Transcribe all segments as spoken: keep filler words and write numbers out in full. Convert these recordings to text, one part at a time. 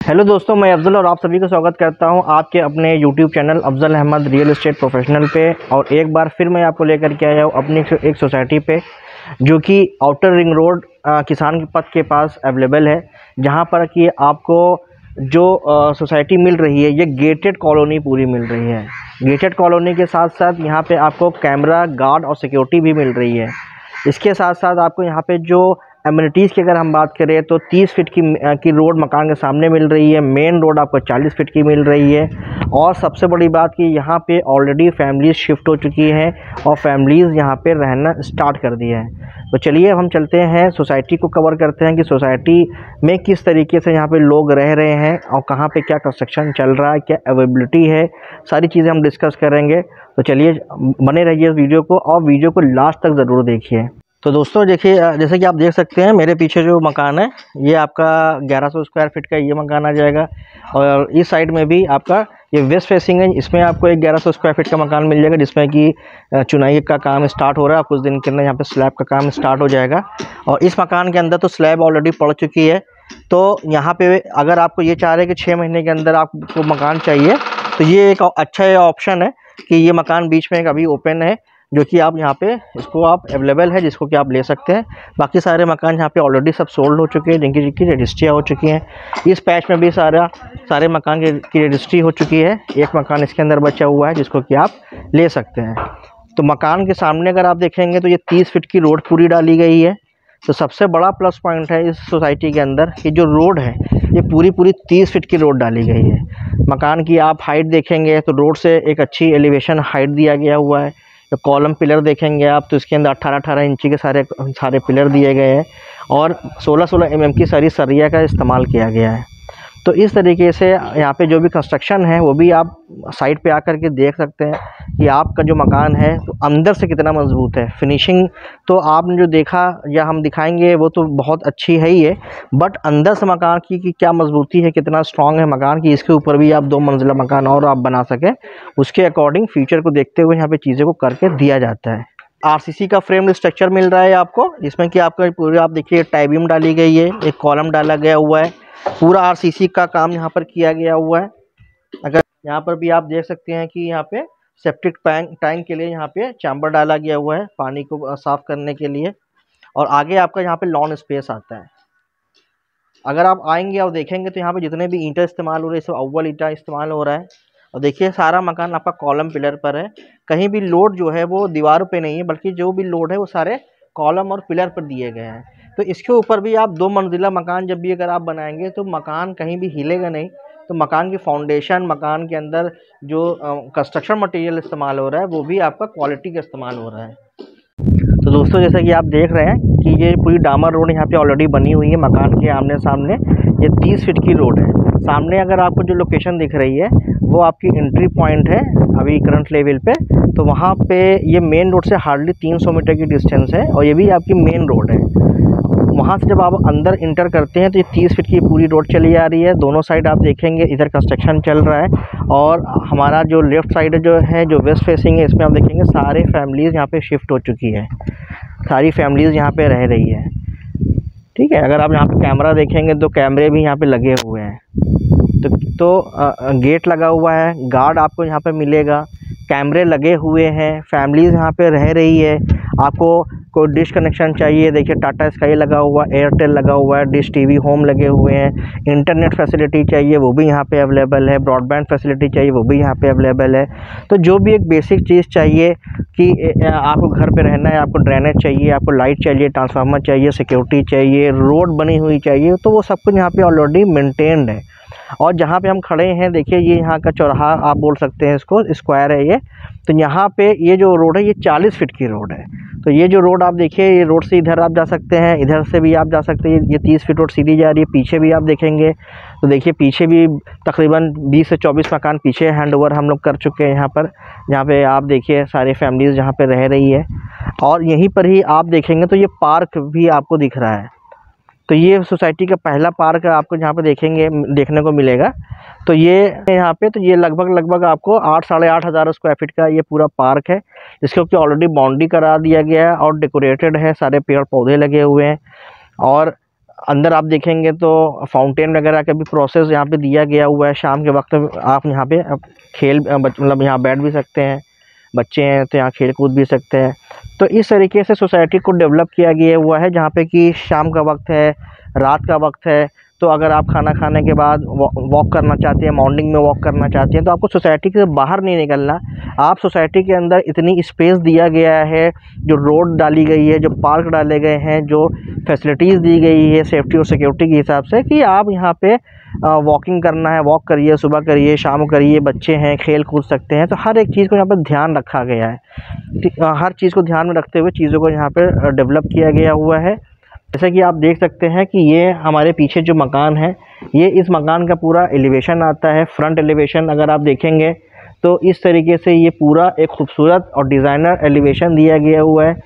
Hello दोस्तों, मैं अफजल और आप सभी का स्वागत करता हूं आपके अपने YouTube channel Afzal Ahmad real estate professional पे। और एक बार फिर मैं आपको लेकर के आया हूं अपनी एक सोसाइटी पे जो कि आउटर रिंग रोड किसान के पथ के पास अवेलेबल है, जहां पर कि आपको जो सोसाइटी मिल रही है ये गेटेड कॉलोनी पूरी मिल रही है। गेटेड कॉलोनी के साथ साथ यहाँ पे आपको कैमरा गार्ड और सिक्योरिटी भी मिल रही है। इसके साथ साथ आपको यहाँ पे जो एमिनिटीज़ की अगर हम बात करें तो तीस फीट की की रोड मकान के सामने मिल रही है। मेन रोड आपको चालीस फीट की मिल रही है। और सबसे बड़ी बात कि यहाँ पे ऑलरेडी फैमिलीज शिफ्ट हो चुकी हैं और फैमिलीज़ यहाँ पे रहना स्टार्ट कर दिए हैं। तो चलिए हम चलते हैं, सोसाइटी को कवर करते हैं कि सोसाइटी में किस तरीके से यहाँ पे लोग रह रहे हैं और कहाँ पे क्या कंस्ट्रक्शन चल रहा है, क्या अवेलेबिलिटी है, सारी चीज़ें हम डिस्कस करेंगे। तो चलिए बने रहिए इस वीडियो को और वीडियो को लास्ट तक ज़रूर देखिए। तो दोस्तों देखिए, जैसे कि आप देख सकते हैं मेरे पीछे जो मकान है ये आपका ग्यारह सौ स्क्वायर फीट का ये मकान आ जाएगा। और इस साइड में भी आपका ये वेस्ट फेसिंग है, इसमें आपको एक ग्यारह सौ स्क्वायर फीट का मकान मिल जाएगा जिसमें कि चुनाई का काम स्टार्ट हो रहा है। कुछ दिन के अंदर यहाँ पे स्लैब का काम स्टार्ट हो जाएगा। और इस मकान के अंदर तो स्लैब ऑलरेडी पड़ चुकी है। तो यहाँ पे अगर आपको ये चाह रहे हैं कि छः महीने के अंदर आपको मकान चाहिए तो ये एक अच्छा ऑप्शन है कि ये मकान बीच में अभी ओपन है, जो कि आप यहाँ पे इसको आप अवेलेबल है जिसको कि आप ले सकते हैं। बाकी सारे मकान यहाँ पे ऑलरेडी सब सोल्ड हो चुके हैं, जिनकी जिनकी रजिस्ट्रियाँ हो चुकी हैं। इस पैच में भी सारा सारे मकान की, की रजिस्ट्री हो चुकी है। एक मकान इसके अंदर बचा हुआ है जिसको कि आप ले सकते हैं। तो मकान के सामने अगर आप देखेंगे तो ये तीस फीट की रोड पूरी डाली गई है। तो सबसे बड़ा प्लस पॉइंट है इस सोसाइटी के अंदर कि जो रोड है ये पूरी पूरी तीस फीट की रोड डाली गई है। मकान की आप हाइट देखेंगे तो रोड से एक अच्छी एलिवेशन हाइट दिया गया हुआ है। तो कॉलम पिलर देखेंगे आप तो इसके अंदर अठारह अठारह इंची के सारे सारे पिलर दिए गए हैं और सोलह सोलह एम एम की सारी सरिया का इस्तेमाल किया गया है। तो इस तरीके से यहाँ पे जो भी कंस्ट्रक्शन है वो भी आप साइट पे आकर के देख सकते हैं कि आपका जो मकान है तो अंदर से कितना मजबूत है। फिनिशिंग तो आपने जो देखा या हम दिखाएंगे वो तो बहुत अच्छी है ही है, बट अंदर से मकान की कि क्या मजबूती है, कितना स्ट्रॉन्ग है मकान की, इसके ऊपर भी आप दो मंजिला मकान और आप बना सकें उसके अकॉर्डिंग फ्यूचर को देखते हुए यहाँ पे चीज़ों को करके दिया जाता है। आरसीसी का फ्रेम स्ट्रक्चर मिल रहा है आपको, जिसमें कि आपका पूरा आप देखिए टाइबियम डाली गई है, एक कॉलम डाला गया हुआ है, पूरा आरसीसी का काम यहाँ पर किया गया हुआ है। अगर यहाँ पर भी आप देख सकते हैं कि यहाँ पे सेप्टिक टैंक टैंक के लिए यहाँ पे चैम्बर डाला गया हुआ है पानी को साफ करने के लिए। और आगे आपका यहाँ पे लॉन स्पेस आता है। अगर आप आएंगे और देखेंगे तो यहाँ पे जितने भी ईंटें इस्तेमाल हो रही है सब अव्वल ईंटा इस्तेमाल हो रहा है। और देखिए सारा मकान आपका कॉलम पिलर पर है, कहीं भी लोड जो है वो दीवारों पे नहीं है, बल्कि जो भी लोड है वो सारे कॉलम और पिलर पर दिए गए हैं। तो इसके ऊपर भी आप दो मंजिला मकान जब भी अगर आप बनाएंगे तो मकान कहीं भी हिलेगा नहीं। तो मकान की फाउंडेशन, मकान के अंदर जो कंस्ट्रक्शन मटेरियल इस्तेमाल हो रहा है वो भी आपका क्वालिटी का इस्तेमाल हो रहा है। तो दोस्तों जैसा कि आप देख रहे हैं कि ये पूरी डामर रोड यहाँ पे ऑलरेडी बनी हुई है मकान के आमने सामने। ये तीस फीट की रोड है। सामने अगर आपको जो लोकेशन दिख रही है वो आपकी एंट्री पॉइंट है अभी करंट लेवल पे। तो वहाँ पे ये मेन रोड से हार्डली तीन सौ मीटर की डिस्टेंस है और ये भी आपकी मेन रोड है। वहाँ से जब आप अंदर इंटर करते हैं तो ये तीस फीट की पूरी रोड चली आ रही है। दोनों साइड आप देखेंगे इधर कंस्ट्रक्शन चल रहा है और हमारा जो लेफ़्ट साइड जो है जो वेस्ट फेसिंग है इसमें आप देखेंगे सारे फैमिलीज़ यहाँ पे शिफ्ट हो चुकी है, सारी फैमिलीज़ यहाँ पे रह रही है। ठीक है, अगर आप यहाँ पे कैमरा देखेंगे तो कैमरे भी यहाँ पे लगे हुए हैं। तो तो आ, गेट लगा हुआ है, गार्ड आपको यहाँ पे मिलेगा, कैमरे लगे हुए हैं, फैमिलीज़ यहाँ पे रह रही है। आपको कोई डिश कनेक्शन चाहिए, देखिए टाटा स्काई लगा हुआ, एयरटेल लगा हुआ है, डिश टीवी होम लगे हुए हैं। इंटरनेट फैसिलिटी चाहिए वो भी यहाँ पे अवेलेबल है, ब्रॉडबैंड फैसिलिटी चाहिए वो भी यहाँ पे अवेलेबल है। तो जो भी एक बेसिक चीज़ चाहिए कि आपको घर पे रहना है, आपको ड्रेनेज चाहिए, आपको लाइट चाहिए, ट्रांसफार्मर चाहिए, सिक्योरिटी चाहिए, रोड बनी हुई चाहिए, तो वो सब कुछ यहाँ पे ऑलरेडी मेंटेन्ड है। और जहाँ पे हम खड़े हैं देखिए ये यहाँ का चौराहा आप बोल सकते हैं, इसको स्क्वायर है ये। तो यहाँ पे ये जो रोड है ये चालीस फीट की रोड है। तो ये जो रोड आप देखिए ये रोड से इधर आप जा सकते हैं, इधर से भी आप जा सकते हैं। ये तीस फीट रोड सीधी जा रही है। पीछे भी आप देखेंगे तो देखिए पीछे भी तकरीबन बीस से चौबीस मकान पीछे हैंड ओवर हम लोग कर चुके हैं यहाँ पर, जहाँ पे आप देखिए सारे फैमिलीज़ जहाँ पे रह रही है। और यहीं पर ही आप देखेंगे तो ये पार्क भी आपको दिख रहा है। तो ये सोसाइटी का पहला पार्क आपको यहाँ पे देखेंगे देखने को मिलेगा। तो ये यहाँ पे तो ये लगभग लगभग आपको आठ साढ़े आठ हज़ार स्क्वायर फीट का ये पूरा पार्क है, जिसके ऊपर ऑलरेडी बाउंड्री करा दिया गया है और डेकोरेटेड है, सारे पेड़ पौधे लगे हुए हैं। और अंदर आप देखेंगे तो फाउंटेन वगैरह का भी प्रोसेस यहाँ पे दिया गया हुआ है। शाम के वक्त आप यहाँ पे आप खेल मतलब यहाँ बैठ भी सकते हैं, बच्चे हैं तो यहाँ खेल कूद भी सकते हैं। तो इस तरीके से सोसाइटी को डेवलप किया गया हुआ है, जहाँ पे कि शाम का वक्त है, रात का वक्त है, तो अगर आप खाना खाने के बाद वॉक करना चाहते हैं, मॉर्निंग में वॉक करना चाहते हैं, तो आपको सोसाइटी के बाहर नहीं निकलना। आप सोसाइटी के अंदर इतनी स्पेस दिया गया है, जो रोड डाली गई है, जो पार्क डाले गए हैं, जो फैसिलिटीज़ दी गई है सेफ्टी और सिक्योरिटी के हिसाब से, कि आप यहाँ पे वॉकिंग करना है, वॉक करिए, सुबह करिए, शाम करिए, बच्चे हैं खेल कूद सकते हैं। तो हर एक चीज़ को यहाँ पर ध्यान रखा गया है। हर चीज़ को ध्यान में रखते हुए चीज़ों को यहाँ पर डेवलप किया गया हुआ है। जैसा कि आप देख सकते हैं कि ये हमारे पीछे जो मकान है, ये इस मकान का पूरा एलिवेशन आता है। फ्रंट एलिवेशन अगर आप देखेंगे तो इस तरीके से ये पूरा एक खूबसूरत और डिज़ाइनर एलिवेशन दिया गया हुआ है।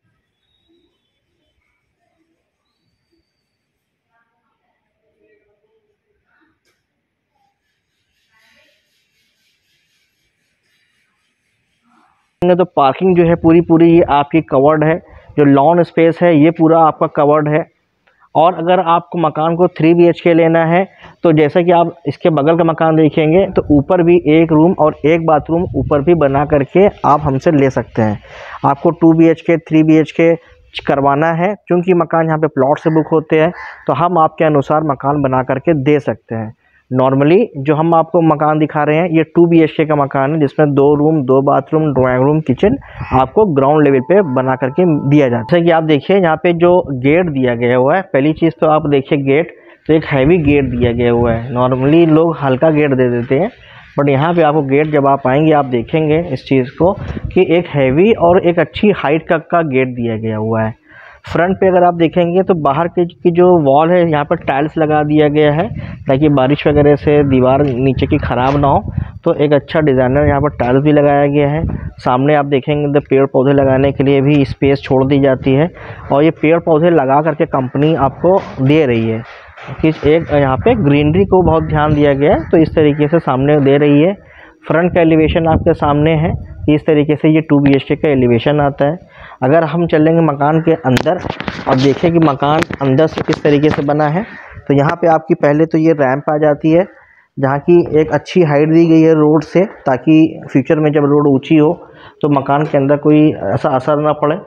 तो पार्किंग जो है पूरी पूरी ये आपकी कवर्ड है। जो लॉन स्पेस है ये पूरा आपका कवर्ड है। और अगर आपको मकान को थ्री बी एच के लेना है तो जैसा कि आप इसके बगल का मकान देखेंगे तो ऊपर भी एक रूम और एक बाथरूम ऊपर भी बना करके आप हमसे ले सकते हैं। आपको two B H K three B H K करवाना है, क्योंकि मकान यहाँ पे प्लॉट से बुक होते हैं, तो हम आपके अनुसार मकान बना करके दे सकते हैं। नॉर्मली जो हम आपको मकान दिखा रहे हैं ये टू बी एच के का मकान है, जिसमें दो रूम, दो बाथरूम, ड्राइंग रूम, किचन आपको ग्राउंड लेवल पे बना करके दिया जाता है। जैसे कि आप देखिए यहाँ पे जो गेट दिया गया हुआ है, पहली चीज़ तो आप देखिए गेट, तो एक हैवी गेट दिया गया हुआ है। नॉर्मली लोग हल्का गेट दे देते हैं, बट यहाँ पे आपको गेट जब आप आएंगे आप देखेंगे इस चीज़ को कि एक हैवी और एक अच्छी हाइट का, का गेट दिया गया हुआ है। फ्रंट पे अगर आप देखेंगे तो बाहर के की जो वॉल है यहाँ पर टाइल्स लगा दिया गया है, ताकि बारिश वगैरह से दीवार नीचे की ख़राब ना हो। तो एक अच्छा डिज़ाइनर यहाँ पर टाइल्स भी लगाया गया है। सामने आप देखेंगे तो पेड़ पौधे लगाने के लिए भी स्पेस छोड़ दी जाती है, और ये पेड़ पौधे लगा करके कंपनी आपको दे रही है कि एक यहाँ पे ग्रीनरी को बहुत ध्यान दिया गया है, तो इस तरीके से सामने दे रही है। फ्रंट का एलिवेशन आपके सामने है, इस तरीके से ये टू बी एच के का एलिवेशन आता है। अगर हम चलेंगे मकान के अंदर और देखें कि मकान अंदर से किस तरीके से बना है, तो यहाँ पे आपकी पहले तो ये रैंप आ जाती है, जहाँ की एक अच्छी हाइट दी गई है रोड से, ताकि फ्यूचर में जब रोड ऊंची हो तो मकान के अंदर कोई ऐसा असर ना पड़े।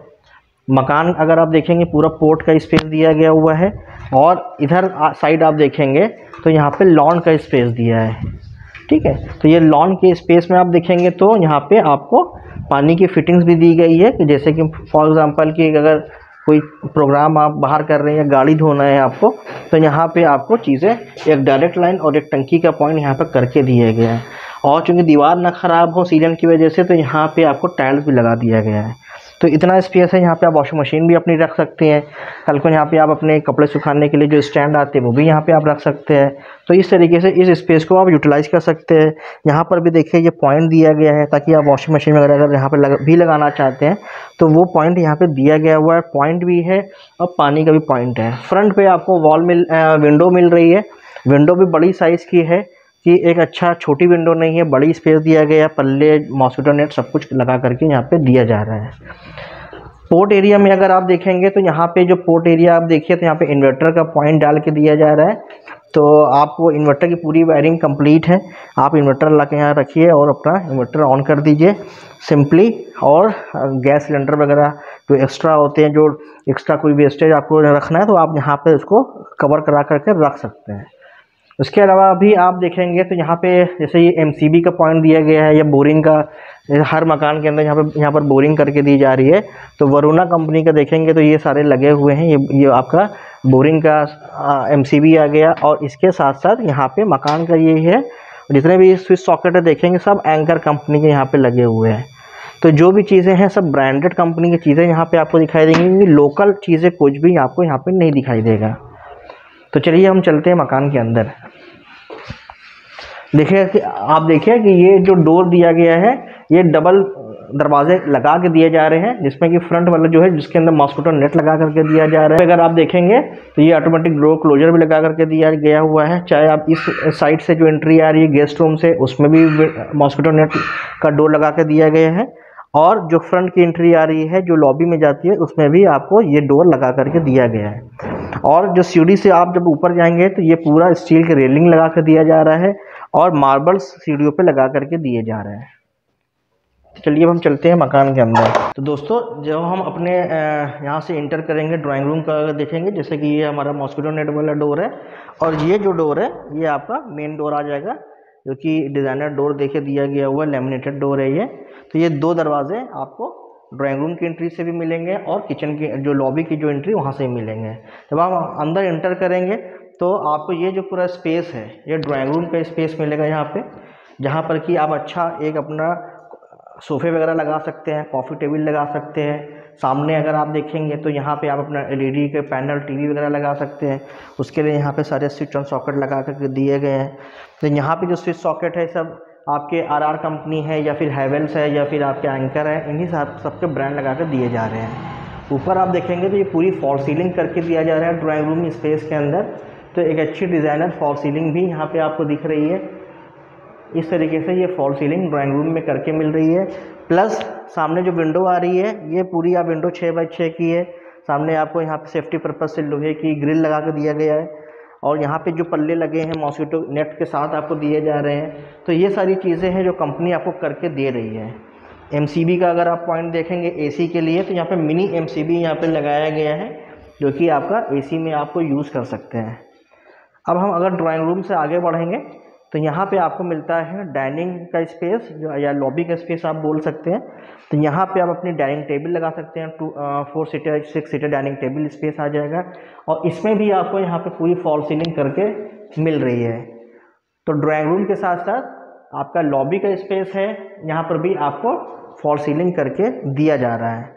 मकान अगर आप देखेंगे पूरा पोर्ट का स्पेस दिया गया हुआ है, और इधर साइड आप देखेंगे तो यहाँ पे लॉन का स्पेस दिया है। ठीक है, तो ये लॉन के स्पेस में आप देखेंगे तो यहाँ पे आपको पानी की फिटिंग्स भी दी गई है, कि जैसे कि फॉर एग्जांपल कि अगर कोई प्रोग्राम आप बाहर कर रहे हैं या गाड़ी धोना है आपको, तो यहाँ पे आपको चीज़ें एक डायरेक्ट लाइन और एक टंकी का पॉइंट यहाँ पे करके दिया गया है। और चूँकि दीवार ना ख़राब हो सीलन की वजह से, तो यहाँ पे आपको टाइल्स भी लगा दिया गया है। तो इतना स्पेस है, यहाँ पे आप वॉशिंग मशीन भी अपनी रख सकते हैं। कल को यहाँ पे आप अपने कपड़े सुखाने के लिए जो स्टैंड आते हैं वो भी यहाँ पे आप रख सकते हैं। तो इस तरीके से इस स्पेस को आप यूटिलाइज़ कर सकते हैं। यहाँ पर भी देखिए ये पॉइंट दिया गया है, ताकि आप वॉशिंग मशीन वगैरह अगर यहाँ पर लग, भी लगाना चाहते हैं तो वो पॉइंट यहाँ पे दिया गया हुआ है। पॉइंट भी है और पानी का भी पॉइंट है। फ्रंट पे आपको वॉल मिल विंडो मिल रही है। विंडो भी बड़ी साइज़ की है, कि एक अच्छा छोटी विंडो नहीं है, बड़ी स्पेस दिया गया है। पल्ले, मॉस्किटो नेट सब कुछ लगा करके यहाँ पे दिया जा रहा है। पोर्ट एरिया में अगर आप देखेंगे तो यहाँ पे जो पोर्ट एरिया आप देखिए तो यहाँ पे इन्वर्टर का पॉइंट डाल के दिया जा रहा है। तो आपको इन्वर्टर की पूरी वायरिंग कंप्लीट है। आप इन्वर्टर ला के यहाँ रखिए और अपना इन्वर्टर ऑन कर दीजिए सिंपली। और गैस सिलेंडर वगैरह जो एक्स्ट्रा होते हैं, जो एक्स्ट्रा कोई वेस्टेज आपको रखना है, तो आप यहाँ पे उसको कवर करा करके रख सकते हैं। उसके अलावा अभी आप देखेंगे तो यहाँ पे जैसे ये एम सी बी का पॉइंट दिया गया है, या बोरिंग का, हर मकान के अंदर यहाँ पे यहाँ पर बोरिंग करके दी जा रही है। तो वरुणा कंपनी का देखेंगे तो ये सारे लगे हुए हैं। ये ये आपका बोरिंग का एम सी बी आ गया, और इसके साथ साथ यहाँ पे मकान का ये है, जितने भी स्विच सॉकेट है देखेंगे सब एंकर कंपनी के यहाँ पे लगे हुए हैं। तो जो भी चीज़ें हैं सब ब्रांडेड कंपनी की चीज़ें यहाँ पे आपको दिखाई देंगी। लोकल चीज़ें कुछ भी आपको यहाँ पे नहीं दिखाई देगा। तो चलिए हम चलते हैं मकान के अंदर। देखिए कि आप देखिए कि ये जो डोर दिया गया है ये डबल दरवाजे लगा के दिए जा रहे हैं, जिसमें कि फ्रंट वाला जो है जिसके अंदर मॉस्किटो नेट लगा करके दिया जा रहा है। अगर आप देखेंगे तो ये ऑटोमेटिक डोर क्लोजर भी लगा करके दिया गया हुआ है। चाहे आप इस साइड से जो एंट्री आ रही है गेस्ट रूम से, उसमें भी मॉस्किटो नेट का डोर लगा के दिया गया है। और जो फ्रंट की एंट्री आ रही है जो लॉबी में जाती है, उसमें भी आपको ये डोर लगा करके दिया गया है। और जो सीढ़ी से आप जब ऊपर जाएंगे तो ये पूरा स्टील के रेलिंग लगा कर दिया जा रहा है और मार्बल्स सीढ़ियों पे लगा करके दिए जा रहे हैं। चलिए अब हम चलते हैं मकान के अंदर। तो दोस्तों जब हम अपने यहाँ से इंटर करेंगे ड्राइंग रूम का अगर देखेंगे, जैसे कि ये हमारा मॉस्किटो नेट वाला डोर है और ये जो डोर है ये आपका मेन डोर आ जाएगा, जो कि डिज़ाइनर डोर देके दिया गया हुआ लेमिनेटेड डोर है ये। तो ये दो दरवाजे आपको ड्राइंग रूम की एंट्री से भी मिलेंगे और किचन की जो लॉबी की जो एंट्री वहाँ से भी मिलेंगे। जब आप अंदर इंटर करेंगे तो आपको ये जो पूरा स्पेस है ये ड्राइंग रूम का स्पेस मिलेगा यहाँ पे, जहाँ पर कि आप अच्छा एक अपना सोफ़े वगैरह लगा सकते हैं, कॉफ़ी टेबल लगा सकते हैं। सामने अगर आप देखेंगे तो यहाँ पे आप अपना एलईडी के पैनल टीवी वगैरह लगा सकते हैं। उसके लिए यहाँ पे सारे स्विच ऑन सॉकेट लगा कर दिए गए हैं। तो यहाँ पे जो स्विच सॉकेट है सब आपके आरआर कंपनी है या फिर हैवेल्स है या फिर आपके एंकर है, इन्हीं सब सबके ब्रांड लगा कर दिए जा रहे हैं। ऊपर आप देखेंगे तो ये पूरी फॉल सीलिंग करके दिया जा रहा है ड्राइंग रूम स्पेस के अंदर। तो एक अच्छी डिज़ाइनर फॉल सीलिंग भी यहाँ पे आपको दिख रही है। इस तरीके से ये फॉल सीलिंग ड्राइंग रूम में करके मिल रही है। प्लस सामने जो विंडो आ रही है ये पूरी आप विंडो छः बाई छः की है। सामने आपको यहाँ पे सेफ्टी पर्पज़ से लोहे की ग्रिल लगा कर दिया गया है और यहाँ पे जो पल्ले लगे हैं मॉस्किटो नेट के साथ आपको दिए जा रहे हैं। तो ये सारी चीज़ें हैं जो कंपनी आपको करके दे रही है। एमसीबी का अगर आप पॉइंट देखेंगे एसी के लिए तो यहाँ पे मिनी एमसीबी यहाँ पे लगाया गया है, जो कि आपका एसी में आपको यूज़ कर सकते हैं। अब हम अगर ड्राइंग रूम से आगे बढ़ेंगे तो यहाँ पे आपको मिलता है डाइनिंग का स्पेस या लॉबी का स्पेस आप बोल सकते हैं। तो यहाँ पे आप अपनी डाइनिंग टेबल लगा सकते हैं। Two four seater six seater dining table space आ जाएगा और इसमें भी आपको यहाँ पे पूरी फॉल सीलिंग करके मिल रही है। तो ड्राइंग रूम के साथ साथ आपका लॉबी का स्पेस है, यहाँ पर भी आपको फॉल सीलिंग करके दिया जा रहा है।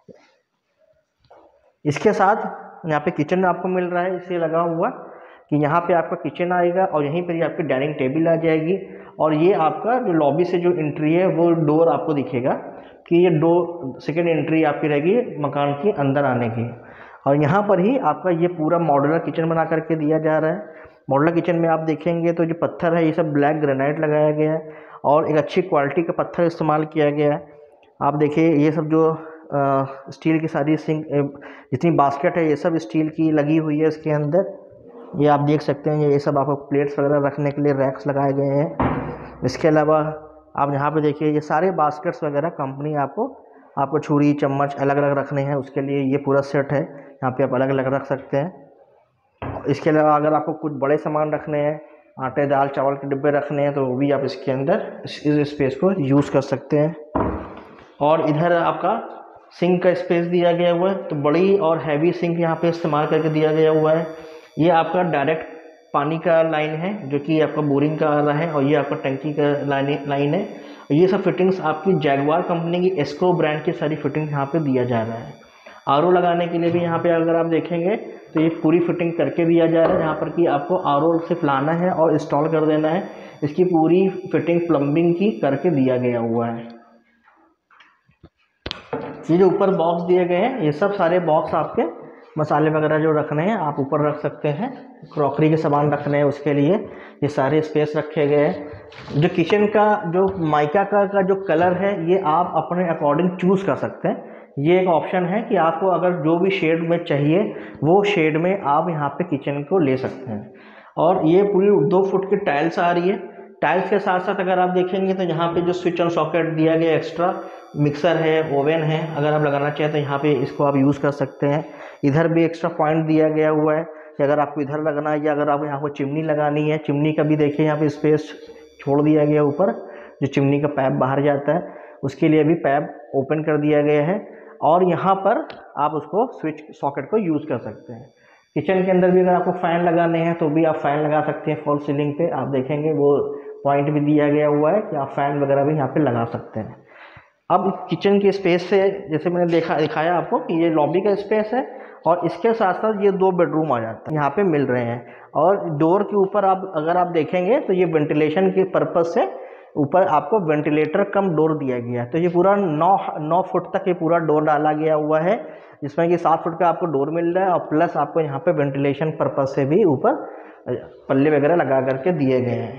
इसके साथ यहाँ पे किचन आपको मिल रहा है इसे लगा हुआ कि यहाँ पे आपका किचन आएगा और यहीं पर ही आपकी डाइनिंग टेबल आ जाएगी। और ये आपका जो लॉबी से जो एंट्री है वो डोर आपको दिखेगा कि ये दो सेकेंड एंट्री आपकी रहेगी मकान के अंदर आने की। और यहाँ पर ही आपका ये पूरा मॉड्यूलर किचन बना करके दिया जा रहा है। मॉड्यूलर किचन में आप देखेंगे तो जो पत्थर है ये सब ब्लैक ग्रेनाइट लगाया गया है और एक अच्छी क्वालिटी का पत्थर इस्तेमाल किया गया है। आप देखिए ये सब जो आ, स्टील की सारी सिंक जितनी बास्केट है ये सब स्टील की लगी हुई है इसके अंदर। ये आप देख सकते हैं ये सब आपको प्लेट्स वगैरह रखने के लिए रैक्स लगाए गए हैं। इसके अलावा आप यहाँ पे देखिए ये सारे बास्केट्स वगैरह कंपनी आपको आपको छुरी चम्मच अलग अलग रखने हैं, उसके लिए ये पूरा सेट है। यहाँ पे आप अलग अलग रख सकते हैं। इसके अलावा अगर आपको कुछ बड़े सामान रखने हैं, आटे दाल चावल के डिब्बे रखने हैं, तो वो भी आप इसके अंदर इस, इस स्पेस को यूज़ कर सकते हैं। और इधर आपका सिंक का स्पेस दिया गया हुआ है, तो बड़ी और हैवी सिंक यहाँ पे इस्तेमाल करके दिया गया हुआ है। ये आपका डायरेक्ट पानी का लाइन है जो कि आपका बोरिंग का आ रहा है और ये आपका टंकी का लाइन लाइन है। ये सब फिटिंग्स आपकी जैगवार कंपनी की एस्को ब्रांड की सारी फिटिंग यहाँ पे दिया जा रहा है। आरओ लगाने के लिए भी यहाँ पे अगर आप देखेंगे तो ये पूरी फिटिंग करके दिया जा रहा है, जहाँ पर कि आपको आरओ सिर्फ लाना है और इंस्टॉल कर देना है। इसकी पूरी फिटिंग प्लम्बिंग की करके दिया गया हुआ है। ये जो ऊपर बॉक्स दिए गए हैं ये सब सारे बॉक्स आपके मसाले वगैरह जो रखने हैं आप ऊपर रख सकते हैं। क्रॉकरी के सामान रखने हैं उसके लिए ये सारे स्पेस रखे गए हैं। जो किचन का जो माइका का, का जो कलर है ये आप अपने अकॉर्डिंग चूज़ कर सकते हैं। ये एक ऑप्शन है कि आपको अगर जो भी शेड में चाहिए वो शेड में आप यहाँ पे किचन को ले सकते हैं। और ये पूरी दो फुट की टाइल्स आ रही है। टाइल्स के साथ साथ अगर आप देखेंगे तो यहाँ पे जो स्विच ऑन सॉकेट दिया गया एक्स्ट्रा, मिक्सर है, ओवन है, अगर आप लगाना चाहें तो यहाँ पे इसको आप यूज़ कर सकते हैं। इधर भी एक्स्ट्रा पॉइंट दिया गया हुआ है कि अगर आपको इधर लगना है या अगर आपको यहाँ पर चिमनी लगानी है, चिमनी का भी देखिए यहाँ पे स्पेस छोड़ दिया गया ऊपर, जो चिमनी का पैप बाहर जाता है उसके लिए भी पैप ओपन कर दिया गया है। और यहाँ पर आप उसको स्विच सॉकेट को यूज़ कर सकते हैं। किचन के अंदर भी अगर आपको फ़ैन लगाने हैं तो भी आप फ़ैन लगा सकते हैं। फॉल सीलिंग पे आप देखेंगे वो पॉइंट भी दिया गया हुआ है कि आप फ़ैन वगैरह भी यहाँ पे लगा सकते हैं। अब किचन के स्पेस से जैसे मैंने देखा दिखाया आपको कि ये लॉबी का स्पेस है और इसके साथ साथ ये दो बेडरूम आ जाते हैं यहाँ पे मिल रहे हैं। और डोर के ऊपर आप अगर आप देखेंगे तो ये वेंटिलेशन के पर्पज़ से ऊपर आपको वेंटिलेटर कम डोर दिया गया है। तो ये पूरा नौ नौ फुट तक ये पूरा डोर डाला गया हुआ है, जिसमें कि सात फुट का आपको डोर मिल रहा है और प्लस आपको यहाँ पे वेंटिलेशन पर्पज़ से भी ऊपर पल्ले वगैरह लगा करके दिए गए हैं।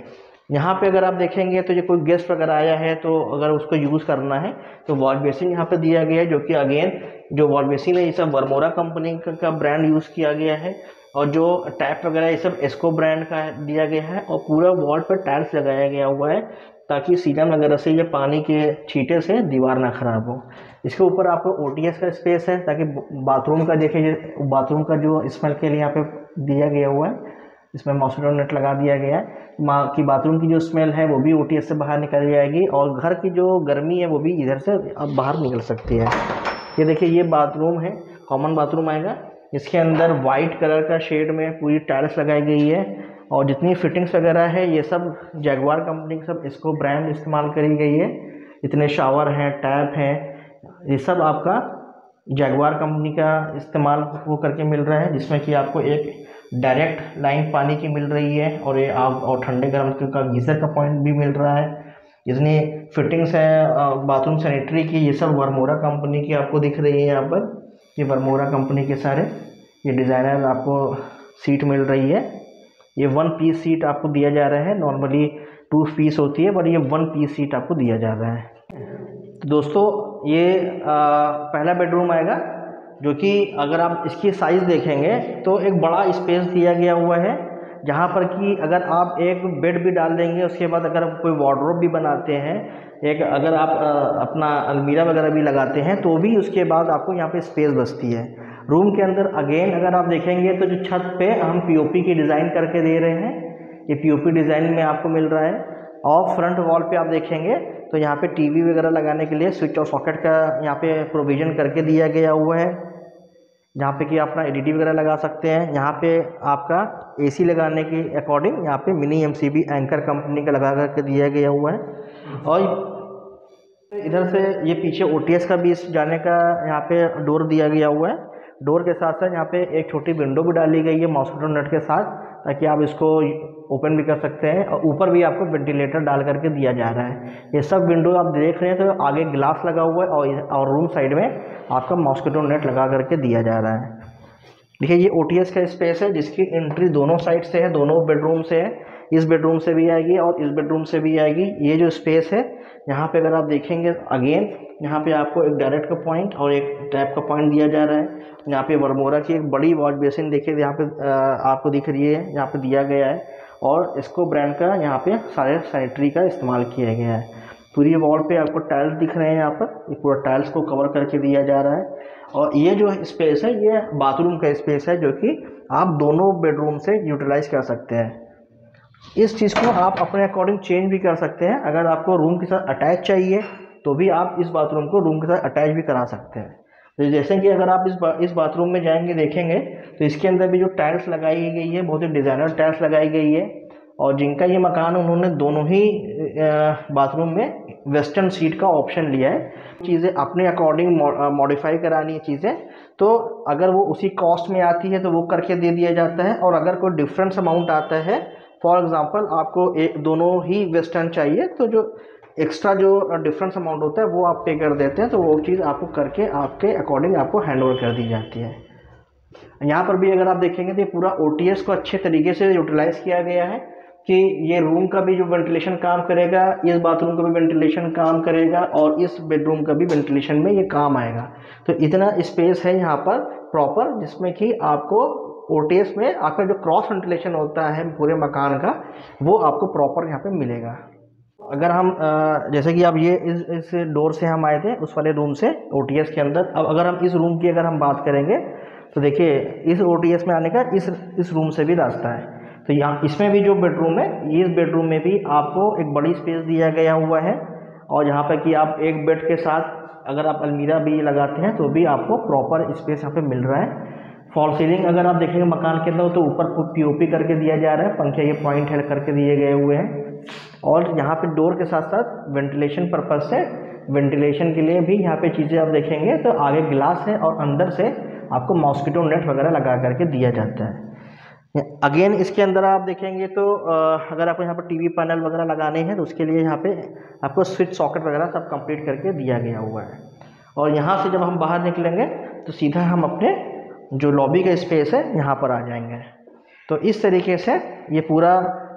यहाँ पे अगर आप देखेंगे तो जो कोई गेस्ट वगैरह आया है तो अगर उसको यूज़ करना है तो वॉश बेसिन यहाँ पे दिया गया है, जो कि अगेन जो वॉश बेसिन है ये सब वर्मोरा कंपनी का, का ब्रांड यूज़ किया गया है। और जो टैप वगैरह ये सब एस्को ब्रांड का दिया गया है। और पूरा वॉल पर टाइल्स लगाया गया हुआ है ताकि सीजन वगैरह से ये पानी के छींटे से दीवार ना खराब हो। इसके ऊपर आपको ओ टी एस का स्पेस है ताकि बाथरूम का देखिए, बाथरूम का जो स्मेल के लिए यहाँ पे दिया गया हुआ है, इसमें मॉस्किटो नेट लगा दिया गया है माँ की बाथरूम की जो स्मेल है वो भी ओ टी एस से बाहर निकल जाएगी और घर की जो गर्मी है वो भी इधर से अब बाहर निकल सकती है। ये देखिए ये बाथरूम है, कॉमन बाथरूम आएगा। इसके अंदर वाइट कलर का शेड में पूरी टाइल्स लगाई गई है और जितनी फिटिंग्स वगैरह है ये सब जैगवार कंपनी की सब इसको ब्रांड इस्तेमाल करी गई है। इतने शावर हैं, टैप हैं, ये सब आपका जैगवार कंपनी का इस्तेमाल वो करके मिल रहा है, जिसमें कि आपको एक डायरेक्ट लाइन पानी की मिल रही है और ये आप और ठंडे गर्म का गीज़र का पॉइंट भी मिल रहा है। जितनी फिटिंग्स है बाथरूम सैनिटरी की ये सब वर्मोरा कंपनी की आपको दिख रही है। यहाँ पर ये वर्मोरा कंपनी के सारे ये डिज़ाइनर आपको सीट मिल रही है। ये वन पीस सीट आपको दिया जा रहा है, नॉर्मली टू पीस होती है बट ये वन पीस सीट आपको दिया जा रहा है। दोस्तों ये आ, पहला बेडरूम आएगा, जो कि अगर आप इसकी साइज़ देखेंगे तो एक बड़ा स्पेस दिया गया हुआ है, जहाँ पर कि अगर आप एक बेड भी डाल देंगे उसके बाद अगर आप कोई वार्डरोब भी बनाते हैं, एक अगर आप अपना अलमीरा वगैरह भी लगाते हैं तो भी उसके बाद आपको यहाँ पे स्पेस बचती है। रूम के अंदर अगेन अगर आप देखेंगे तो जो छत पे हम पीओपी की डिज़ाइन करके दे रहे हैं, ये पीओपी डिज़ाइन में आपको मिल रहा है। और फ्रंट वॉल पे आप देखेंगे तो यहाँ पे टीवी वगैरह लगाने के लिए स्विच और सॉकेट का यहाँ पे प्रोविज़न करके दिया गया हुआ है, जहाँ पे कि अपना एलईडी वगैरह लगा सकते हैं। यहाँ पे आपका एसी लगाने के अकॉर्डिंग यहाँ पे मिनी एमसीबी एंकर कंपनी का लगा करके दिया गया हुआ है। और इधर से ये पीछे ओटीएस का भी जाने का यहाँ पे डोर दिया गया हुआ है। डोर के साथ साथ यहाँ पे एक छोटी विंडो भी डाली गई है मॉस्किटो नेट के साथ, ताकि आप इसको ओपन भी कर सकते हैं। और ऊपर भी आपको वेंटिलेटर डाल करके दिया जा रहा है। ये सब विंडो आप देख रहे हैं तो आगे ग्लास लगा हुआ है और और रूम साइड में आपका मॉस्किटो नेट लगा करके दिया जा रहा है। देखिए ये ओटीएस का स्पेस है जिसकी एंट्री दोनों साइड से है, दोनों बेडरूम से है। इस बेडरूम से भी आएगी और इस बेडरूम से भी आएगी। ये जो स्पेस है यहाँ पे अगर आप देखेंगे अगेन यहाँ पे आपको एक डायरेक्ट का पॉइंट और एक टैप का पॉइंट दिया जा रहा है। यहाँ पे वर्मोरा की एक बड़ी वॉश बेसिन देखिए यहाँ पे आपको दिख रही है, यहाँ पे दिया गया है। और इसको ब्रांड का यहाँ पे सारे सैनिटरी का इस्तेमाल किया गया है। पूरी वॉल पे आपको टाइल्स दिख रहे हैं, यहाँ पर ये पूरा टाइल्स को कवर करके दिया जा रहा है। और ये जो स्पेस है ये बाथरूम का स्पेस है, जो कि आप दोनों बेडरूम से यूटिलाइज कर सकते हैं। इस चीज़ को आप अपने अकॉर्डिंग चेंज भी कर सकते हैं। अगर आपको रूम के साथ अटैच चाहिए तो भी आप इस बाथरूम को रूम के साथ अटैच भी करा सकते हैं। तो जैसे कि अगर आप इस बा, इस बाथरूम में जाएंगे देखेंगे तो इसके अंदर भी जो टाइल्स लगाई गई है बहुत ही डिज़ाइनर टाइल्स लगाई गई है। और जिनका ये मकान उन्होंने दोनों ही बाथरूम में वेस्टर्न सीट का ऑप्शन लिया है। चीज़ें अपने अकॉर्डिंग मॉडिफाई करानी है चीज़ें, तो अगर वो उसी कॉस्ट में आती है तो वो करके दे दिया जाता है। और अगर कोई डिफरेंस अमाउंट आता है, फॉर एग्जांपल आपको एक दोनों ही वेस्टर्न चाहिए तो जो एक्स्ट्रा जो डिफरेंस अमाउंट होता है वो आप पे कर देते हैं, तो वो चीज़ आपको करके आपके अकॉर्डिंग आपको हैंड ओवर कर दी जाती है। यहाँ पर भी अगर आप देखेंगे तो ये पूरा ओटीएस को अच्छे तरीके से यूटिलाइज किया गया है कि ये रूम का भी जो वेंटिलेशन काम करेगा, इस बाथरूम का भी वेंटिलेशन काम करेगा और इस बेडरूम का भी वेंटिलेशन में ये काम आएगा। तो इतना स्पेस है यहाँ पर प्रॉपर, जिसमें कि आपको ओटीएस में आपका जो क्रॉस वेंटिलेशन होता है पूरे मकान का वो आपको प्रॉपर यहाँ पे मिलेगा। अगर हम जैसे कि अब ये इस इस डोर से हम आए थे उस वाले रूम से ओटीएस के अंदर, अब अगर हम इस रूम की अगर हम बात करेंगे तो देखिए इस ओटीएस में आने का इस इस रूम से भी रास्ता है। तो यहाँ इसमें भी जो बेडरूम है, इस बेडरूम में भी आपको एक बड़ी स्पेस दिया गया हुआ है। और यहाँ पर कि आप एक बेड के साथ अगर आप अलमीरा भी लगाते हैं तो भी आपको प्रॉपर स्पेस यहाँ पे मिल रहा है। फॉल सीलिंग अगर आप देखेंगे मकान के अंदर तो ऊपर पीओपी करके दिया जा रहा है, पंखे ये पॉइंट हेड करके दिए गए हुए हैं। और यहाँ पे डोर के साथ साथ वेंटिलेशन पर्पज से वेंटिलेशन के लिए भी यहाँ पे चीज़ें आप देखेंगे तो आगे ग्लास है और अंदर से आपको मॉस्किटो नेट वगैरह लगा करके दिया जाता है। अगेन इसके अंदर आप देखेंगे तो अगर आपको यहाँ पर टीवी पैनल वगैरह लगाने हैं तो उसके लिए यहाँ पे आपको स्विच सॉकेट वगैरह सब कंप्लीट करके दिया गया हुआ है। और यहाँ से जब हम बाहर निकलेंगे तो सीधा हम अपने जो लॉबी का स्पेस है यहाँ पर आ जाएंगे। तो इस तरीके से ये पूरा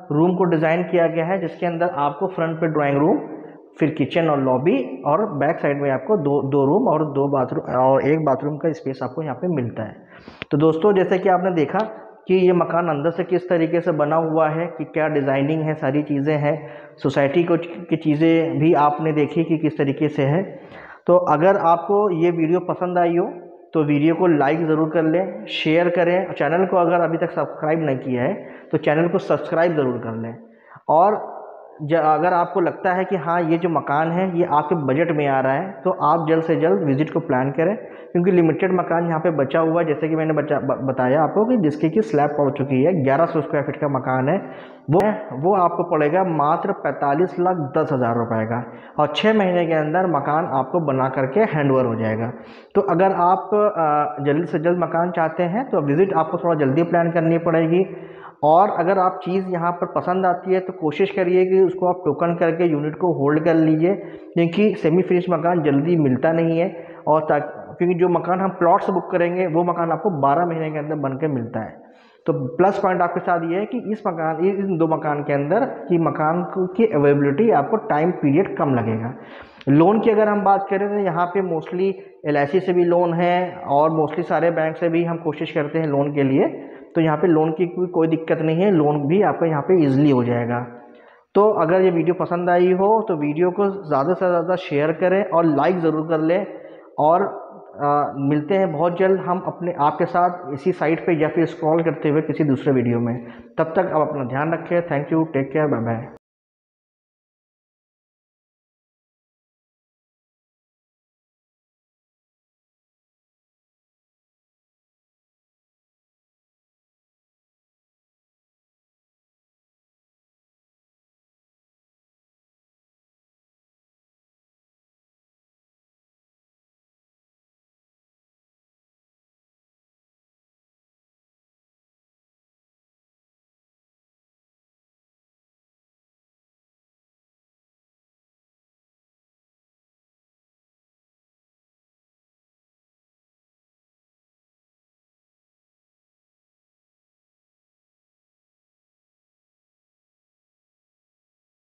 रूम को डिज़ाइन किया गया है, जिसके अंदर आपको फ्रंट पे ड्राइंग रूम, फिर किचन और लॉबी, और बैक साइड में आपको दो दो रूम और दो बाथरूम और एक बाथरूम का स्पेस आपको यहाँ पे मिलता है। तो दोस्तों जैसे कि आपने देखा कि ये मकान अंदर से किस तरीके से बना हुआ है, कि क्या डिज़ाइनिंग है, सारी चीज़ें हैं, सोसाइटी को की चीज़ें भी आपने देखी कि किस तरीके से है। तो अगर आपको ये वीडियो पसंद आई हो तो वीडियो को लाइक ज़रूर कर लें, शेयर करें, चैनल को अगर अभी तक सब्सक्राइब नहीं किया है तो चैनल को सब्सक्राइब ज़रूर कर लें। और ज अगर आपको लगता है कि हाँ ये जो मकान है ये आपके बजट में आ रहा है तो आप जल्द से जल्द विज़िट को प्लान करें, क्योंकि लिमिटेड मकान यहाँ पे बचा हुआ है, जैसे कि मैंने बचा ब, बताया आपको कि जिसकी की स्लैब पड़ चुकी है, ग्यारह सौ स्क्वायर फीट का मकान है वो वो आपको पड़ेगा मात्र पैंतालीस लाख दस हज़ार रुपये का, और छः महीने के अंदर मकान आपको बना करके हैंडओवर हो जाएगा। तो अगर आप जल्द से जल्द मकान चाहते हैं तो विज़िट आपको थोड़ा जल्दी प्लान करनी पड़ेगी। और अगर आप चीज़ यहाँ पर पसंद आती है तो कोशिश करिए कि उसको आप टोकन करके यूनिट को होल्ड कर लीजिए, क्योंकि सेमी फिनिश मकान जल्दी मिलता नहीं है, और ताकि क्योंकि जो मकान हम प्लॉट से बुक करेंगे वो मकान आपको बारह महीने के अंदर बन के मिलता है। तो प्लस पॉइंट आपके साथ ये है कि इस मकान इन दो मकान के अंदर की मकान की अवेलेबिलिटी आपको टाइम पीरियड कम लगेगा। लोन की अगर हम बात करें तो यहाँ पे मोस्टली एल आई सी से भी लोन है, और मोस्टली सारे बैंक से भी हम कोशिश करते हैं लोन के लिए, तो यहाँ पे लोन की कोई कोई दिक्कत नहीं है, लोन भी आपका यहाँ पे इजीली हो जाएगा। तो अगर ये वीडियो पसंद आई हो तो वीडियो को ज़्यादा से ज़्यादा शेयर करें और लाइक ज़रूर कर लें, और आ, मिलते हैं बहुत जल्द हम अपने आपके साथ इसी साइट पे या फिर स्क्रॉल करते हुए किसी दूसरे वीडियो में। तब तक आप अपना ध्यान रखें। Thank you, take care, bye bye.